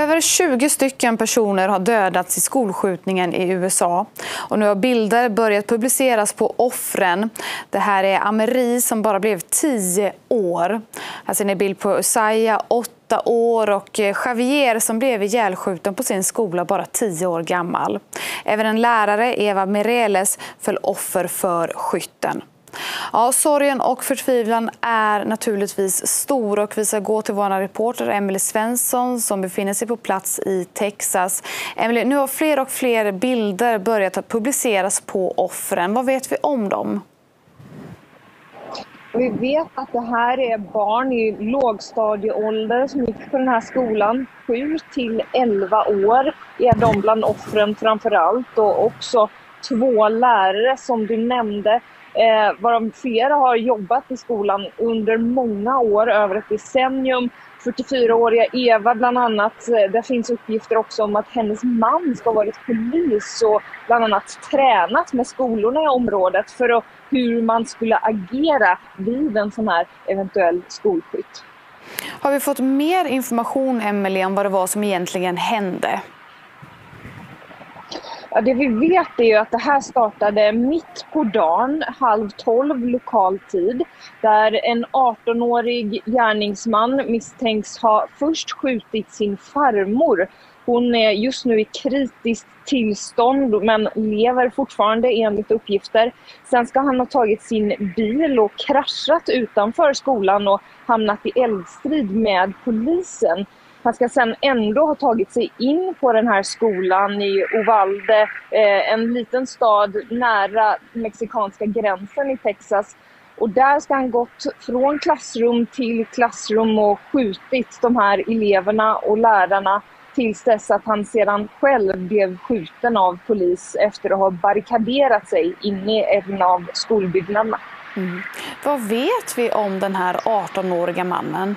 Över 20 stycken personer har dödats i skolskjutningen i USA. Och nu har bilder börjat publiceras på offren. Det här är Amerie som bara blev 10 år. Här ser ni bild på Usaya, 8 år, och Javier som blev ihjälskjuten på sin skola bara 10 år gammal. Även en lärare, Eva Mireles, föll offer för skytten. Ja, sorgen och förtvivlan är naturligtvis stor, och vi ska gå till vår reporter Emily Svensson som befinner sig på plats i Texas. Emily, nu har fler och fler bilder börjat att publiceras på offren. Vad vet vi om dem? Vi vet att det här är barn i lågstadieålder som gick på den här skolan. 7 till 11 år är de bland offren framför allt, och också 2 lärare som du nämnde. Varav flera har jobbat i skolan under många år, över ett decennium. 44-åriga Eva bland annat. Det finns uppgifter också om att hennes man ska ha varit polis och bland annat tränat med skolorna i området för hur man skulle agera vid en sån här eventuell skolskytt. Har vi fått mer information, Emily, om vad det var som egentligen hände? Ja, det vi vet är ju att det här startade mitt på dagen, 11:30 lokal tid, där en 18-årig gärningsman misstänks ha först skjutit sin farmor. Hon är just nu i kritiskt tillstånd men lever fortfarande enligt uppgifter. Sen ska han ha tagit sin bil och kraschat utanför skolan och hamnat i eldstrid med polisen. Han ska sen ändå ha tagit sig in på den här skolan i Uvalde, en liten stad nära mexikanska gränsen i Texas. Och där ska han gått från klassrum till klassrum och skjutit de här eleverna och lärarna tills dess att han sedan själv blev skjuten av polis efter att ha barrikaderat sig in i en av skolbyggnaderna. Vad vet vi om den här 18-åriga mannen?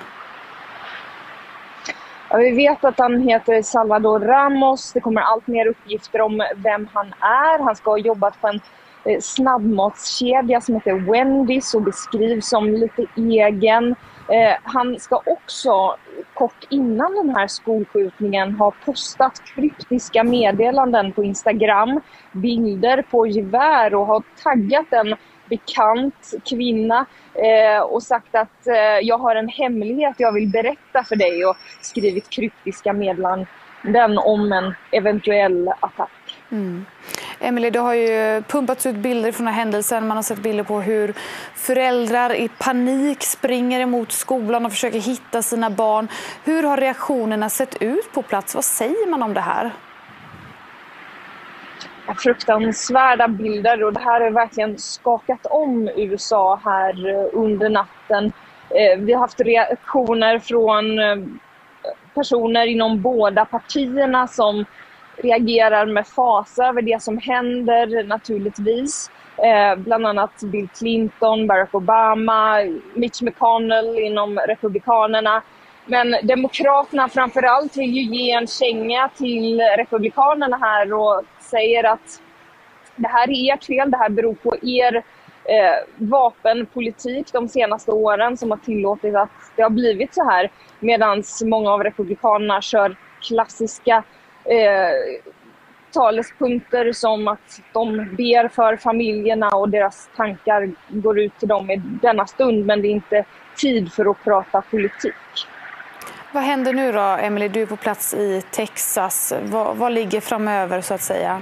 Ja, vi vet att han heter Salvador Ramos. Det kommer allt mer uppgifter om vem han är. Han ska ha jobbat på en snabbmatskedja som heter Wendy's och beskrivs som lite egen. Han ska också kort innan den här skolskjutningen ha postat kryptiska meddelanden på Instagram, bilder på gevär, och ha taggat en bekant kvinna och sagt att jag har en hemlighet jag vill berätta för dig, och skrivit kryptiska meddelanden om en eventuell attack. Emily, det har ju pumpats ut bilder från den här händelsen. Man har sett bilder på hur föräldrar i panik springer emot skolan och försöker hitta sina barn. Hur har reaktionerna sett ut på plats? Vad säger man om det här? Fruktansvärda bilder, och det här har verkligen skakat om USA här under natten. Vi har haft reaktioner från personer inom båda partierna som reagerar med fasa över det som händer naturligtvis. Bland annat Bill Clinton, Barack Obama, Mitch McConnell inom Republikanerna. Men Demokraterna framförallt vill ju ge en känga till Republikanerna här och säger att det här är ert fel, det här beror på er vapenpolitik de senaste åren som har tillåtit att det har blivit så här, medan många av Republikanerna kör klassiska talespunkter som att de ber för familjerna och deras tankar går ut till dem i denna stund, men det är inte tid för att prata politik. Vad händer nu då, Emily? Du är på plats i Texas. Vad ligger framöver så att säga?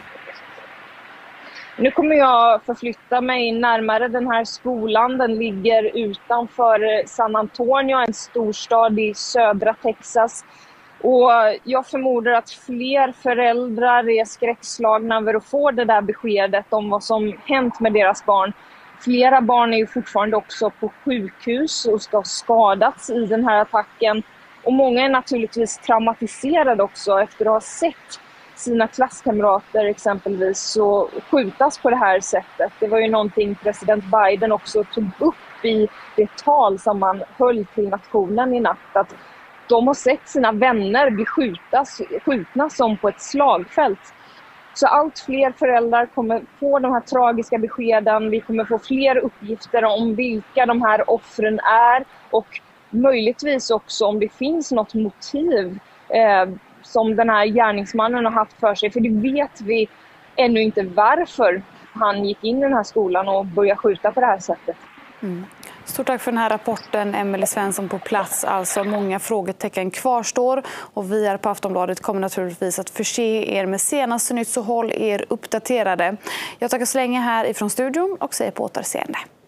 Nu kommer jag förflytta mig närmare den här skolan. Den ligger utanför San Antonio, en storstad i södra Texas. Och jag förmodar att fler föräldrar är skräckslagna över att få det där beskedet om vad som hänt med deras barn. Flera barn är ju fortfarande också på sjukhus och ska ha skadats i den här attacken. Och många är naturligtvis traumatiserade också efter att ha sett sina klasskamrater exempelvis så skjutas på det här sättet. Det var ju någonting president Biden också tog upp i det tal som man höll till nationen i natt. Att de har sett sina vänner bli skjutna som på ett slagfält. Så allt fler föräldrar kommer få de här tragiska beskeden. Vi kommer få fler uppgifter om vilka de här offren är och möjligtvis också om det finns något motiv som den här gärningsmannen har haft för sig. För det vet vi ännu inte varför han gick in i den här skolan och började skjuta på det här sättet. Stort tack för den här rapporten, Emelie Svensson på plats. Alltså många frågetecken kvarstår och vi här på Aftonbladet kommer naturligtvis att förse er med senaste nytt, så håll er uppdaterade. Jag tackar så länge här ifrån studion och säger på återseende.